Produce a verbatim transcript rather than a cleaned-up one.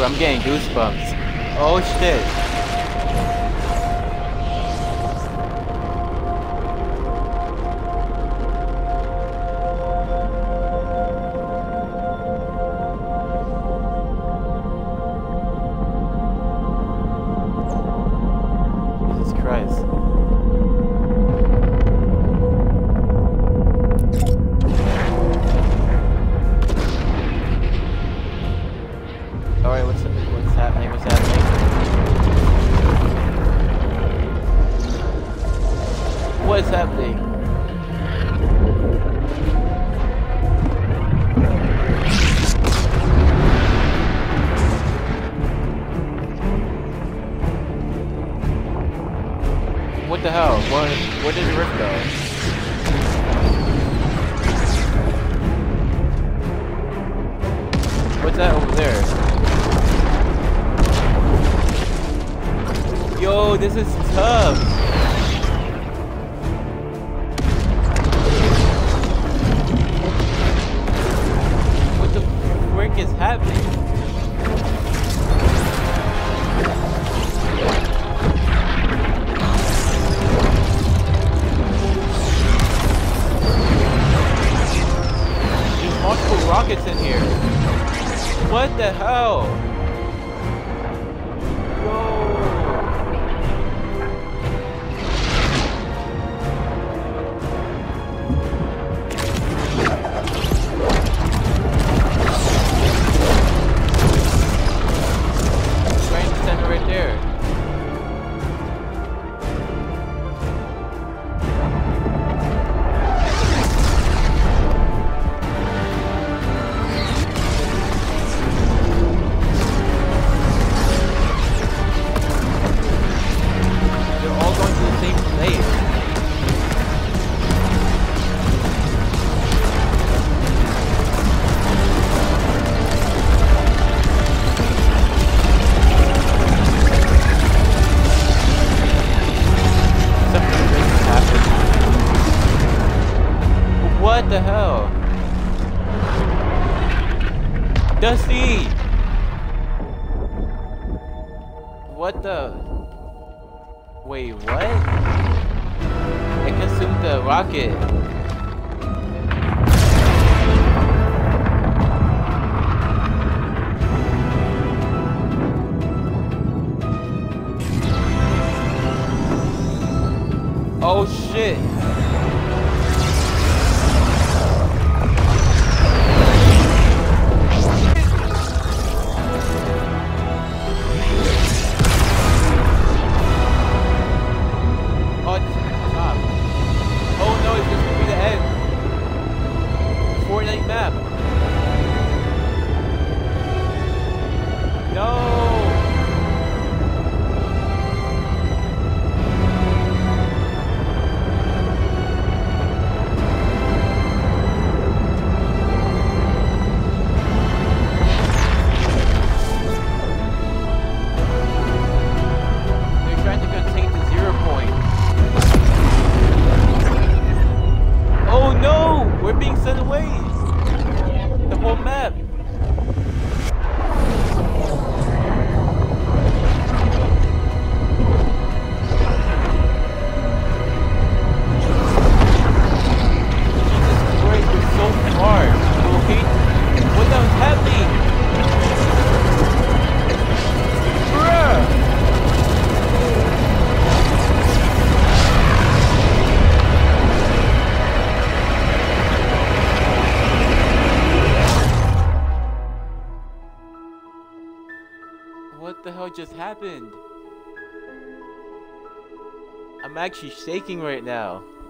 Bro, I'm getting goosebumps. Oh shit. Jesus Christ. Alright, what's what's happening? What's happening? What's happening? What the hell? Where, where did the rift go? What's that over there? Yo, this is tough. What the frick is happening? There's multiple rockets in here. What the hell? What the hell? Dusty! What the? Wait, what? I consumed the rocket. Oh shit! Fortnite map. No. They're trying to contain the zero point. Oh no, we're being sent away. The whole map. Jesus Christ, we're so far. Okay? What the hell's happening? Bruh! What the hell just happened? I'm actually shaking right now.